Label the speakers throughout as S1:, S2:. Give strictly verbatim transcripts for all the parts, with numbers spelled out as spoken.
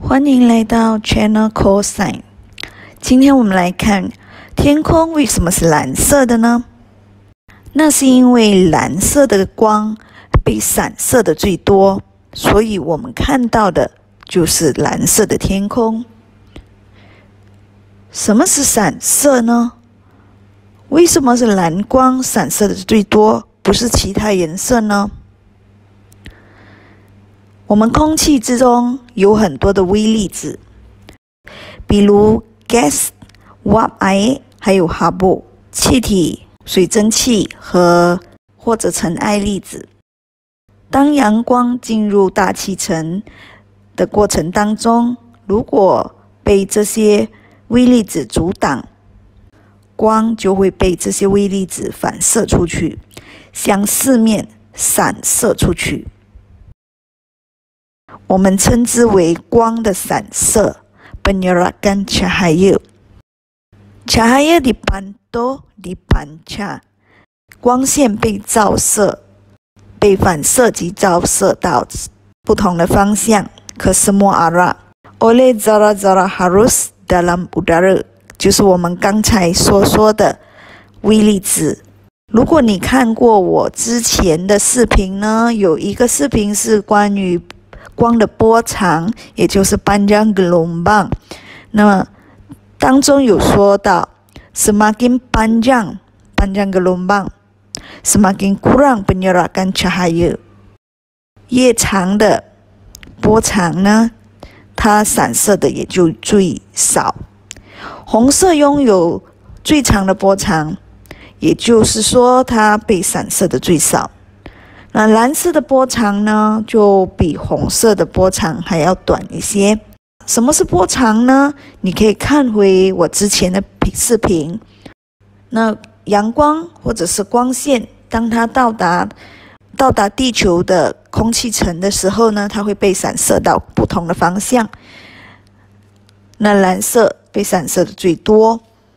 S1: 欢迎来到 Channel Cosine。今天我们来看天空为什么是蓝色的呢？那是因为蓝色的光被散射的最多，所以我们看到的就是蓝色的天空。什么是散射呢？为什么是蓝光散射的最多，不是其他颜色呢？我们空气之中有很多的微粒子，比如 gas、uap air 还有 habo 气体、水蒸气和或者尘埃粒子。当阳光进入大气层的过程当中，如果被这些微粒子阻挡，光就会被这些微粒子反射出去，向四面散射出去。我们称之为光的散射 penyerakan cahaya. Cahaya dipantau dipancar. 光线被照射、被反射及照射到不同的方向 ke semua arah oleh zara-zara halus dalam udara. 就是我们刚才所说的微粒子。如果你看过我之前的视频呢，有一个视频是关于光的波长，也就是 panjang gelombang。那么当中有说到 semakin panjang panjang gelombang semakin kurang penyerakan cahaya。 越长的波长呢，它散射的也就最少。红色拥有最长的波长，也就是说它被散射的最少。那蓝色的波长呢，就比红色的波长还要短一些。什么是波长呢？你可以看回我之前的视频。那阳光或者是光线，当它到达到达地球的空气层的时候呢，它会被散射到不同的方向。那蓝色被散射的最多，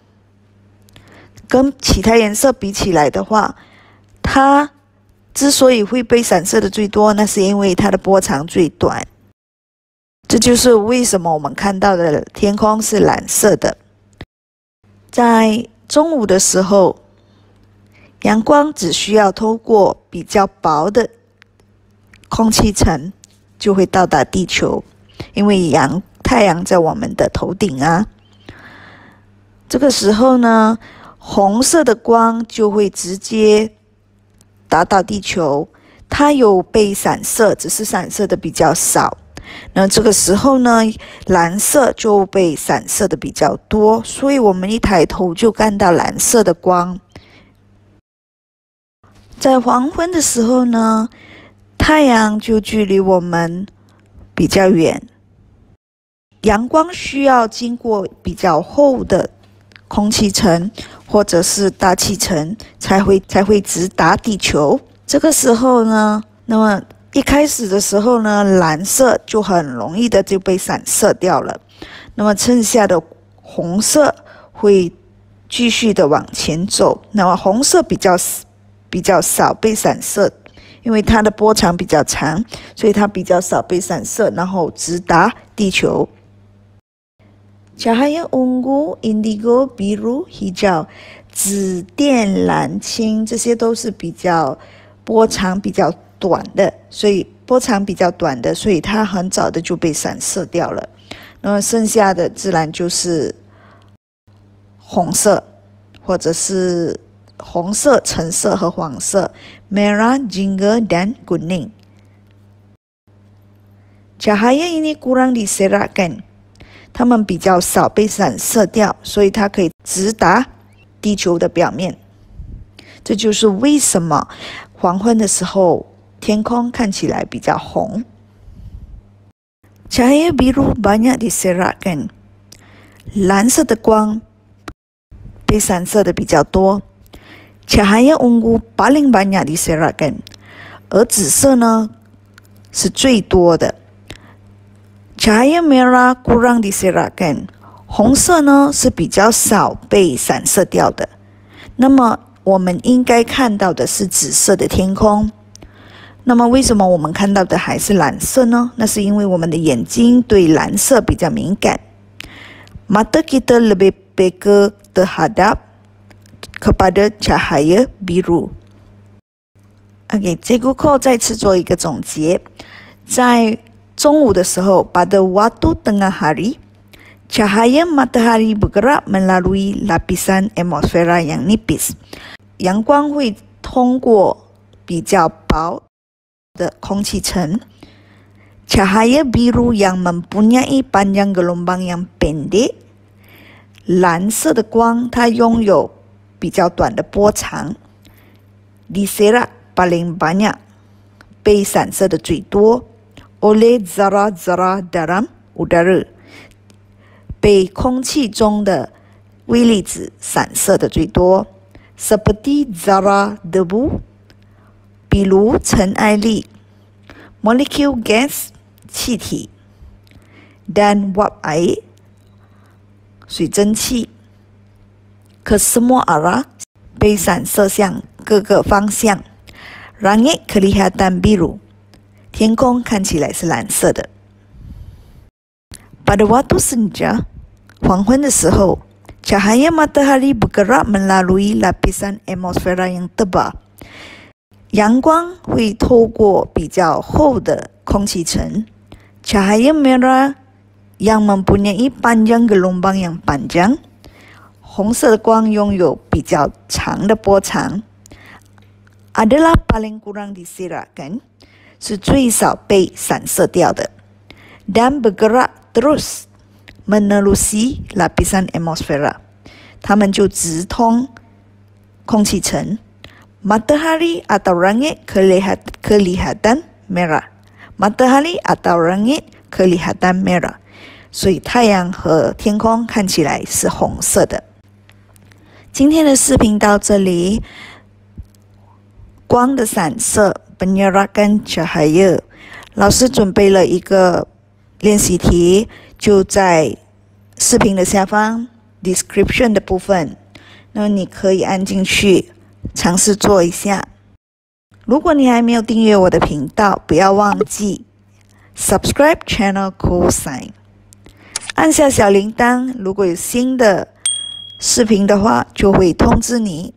S1: 跟其他颜色比起来的话，它之所以会被散射的最多，那是因为它的波长最短。这就是为什么我们看到的天空是蓝色的。在中午的时候，阳光只需要透过比较薄的空气层就会到达地球，因为阳太阳在我们的头顶啊。这个时候呢，红色的光就会直接达到地球，它有被散射，只是散射的比较少。那这个时候呢，蓝色就被散射的比较多，所以我们一抬头就看到蓝色的光。在黄昏的时候呢，太阳就距离我们比较远，阳光需要经过比较厚的空气层或者是大气层才会才会直达地球。这个时候呢，那么一开始的时候呢，蓝色就很容易的就被散射掉了。那么剩下的红色会继续的往前走。那么红色比较比较少被散射，因为它的波长比较长，所以它比较少被散射，然后直达地球。Cahaya ungu, indigo, biru, hijau， 紫靛、蓝、青，这些都是比较波长比较短的，所以波长比较短的，所以它很早的就被散射掉了。那么剩下的自然就是红色，或者是红色、橙色和黄色 ，merah, jingga dan kuning。Cahaya ini kurang diseratkan。它们比较少被散射掉，所以它可以直达地球的表面。这就是为什么黄昏的时候天空看起来比较红。Cahaya biru banyak diseratkan。蓝色的光被散射的比较多。Cahaya ungu paling banyak diseratkan。而紫色呢是最多的。Cahaya merah kurang diseratkan。红色呢是比较少被散射掉的。那么我们应该看到的是紫色的天空。 那么为什么我们看到的还是蓝色呢？那是因为我们的眼睛对蓝色比较敏感。Mata kita lebih peka terhadap kepada cahaya biru。OK， 这个课再次做一个总结。在中午的时候 pada waktu tengah hari, cahaya matahari bergerak melalui lapisan atmosfera yang nipis。阳光会通过比较薄的空气层。Cahaya biru yang mempunyai panjang gelombang yang pendek， 蓝色的光它拥有比较短的波长。Diserak paling banyak， 被散射的最多。Oleh zarah-zarah dalam udara， 被空气中的微粒子散射的最多。Seperti zarah debu， 比如尘埃粒。Molekul gas， 气体。Dan wap air， 水蒸气。Ke semua arah， 被散射向各个方向。Langit kelihatan biru， 天空看起来是蓝色的。Pada waktu senja， 黄昏的时候 ，cahaya matahari bergerak melalui lapisan atmosfera yang tebal。阳光会透过比较厚的空气层。Cahaya merah yang mempunyai panjang gelombang yang panjang。红色的光拥有比较长的波长。Adalah paling kurang diserakkan， 是最少被散射掉的。Dan bergerak terus menerusi lapisan atmosfera， 它们就直通空气层。Matahari atau langit kelihatan merah， matahari atau langit kelihatan merah， 所以太阳和天空看起来是红色的。今天的视频到这里。光的散射 penyerakan cahaya， 老师准备了一个练习题，就在视频的下方 description 的部分，那你可以按进去尝试做一下。如果你还没有订阅我的频道，不要忘记 subscribe channel cosine， 按下小铃铛，如果有新的视频的话，就会通知你。